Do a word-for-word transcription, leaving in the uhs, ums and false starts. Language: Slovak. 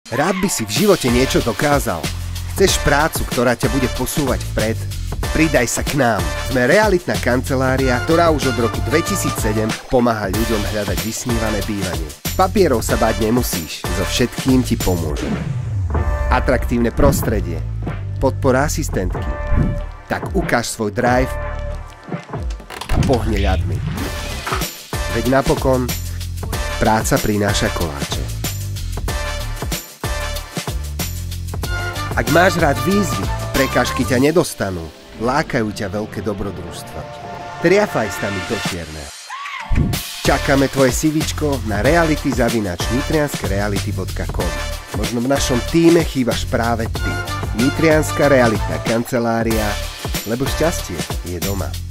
Rád by si v živote niečo dokázal. Chceš prácu, ktorá ťa bude posúvať vpred? Pridaj sa k nám. Sme realitná kancelária, ktorá už od roku dvetisícsedem pomáha ľuďom hľadať vysnívané bývanie. Papierov sa báť nemusíš, so všetkým ti pomôžeme. Atraktívne prostredie, podpora asistentky. Tak ukáž svoj drive a pohne ľadmi. Veď napokon práca prináša koláče. Ak máš rád výzvy, prekážky ťa nedostanú, lákajú ťa veľké dobrodružstva. Triafaj s nami do čierne. Čakáme tvoje CVčko na reality zavináč nitrianske reality bodka com. Možno v našom tíme chýbaš práve ty. Nitrianska realitná kancelária, lebo šťastie je doma.